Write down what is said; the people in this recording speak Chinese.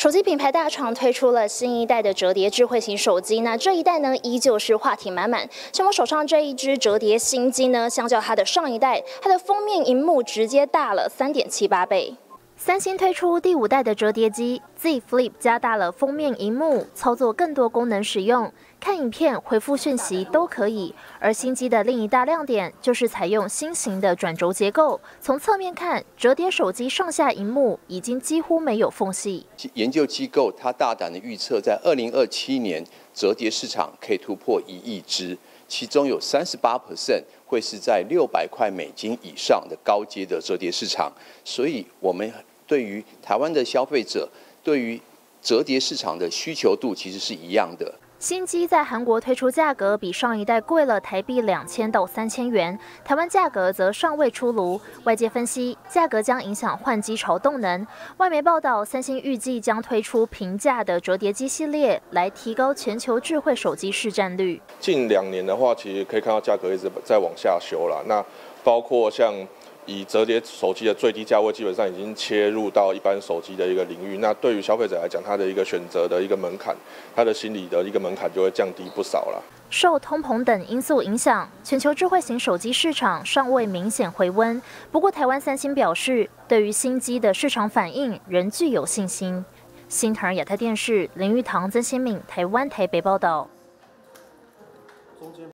手机品牌大厂推出了新一代的折叠智慧型手机，那这一代呢，依旧是话题满满。像我手上这一只折叠新机呢，相较它的上一代，它的封面萤幕直接大了3.78倍。三星推出第5代的折叠机 Z Flip， 加大了封面萤幕，操作更多功能使用，看影片、回复讯息都可以。而新机的另一大亮点就是采用新型的转轴结构，从侧面看，折叠手机上下萤幕已经几乎没有缝隙。 研究机构它大胆的预测，在2027年折叠市场可以突破1亿只，其中有38% 会是在600块美金以上的高阶的折叠市场，所以我们对于台湾的消费者，对于折叠市场的需求度其实是一样的。 新机在韩国推出价格比上一代贵了台币2000到3000元，台湾价格则尚未出炉。外界分析，价格将影响换机潮动能。外媒报道，三星预计将推出平价的折叠机系列，来提高全球智慧手机市占率。 近2年的话，其实可以看到价格一直在往下修了。那包括像以折叠手机的最低价位，基本上已经切入到一般手机的一个领域。那对于消费者来讲，它的一个选择的一个门槛，它的心理的一个门槛就会降低不少了。 受通膨等因素影响，全球智慧型手机市场尚未明显回温。不过，台湾三星表示，对于新机的市场反应仍具有信心。新唐人亚太电视林玉堂、曾新敏，台湾台北报道。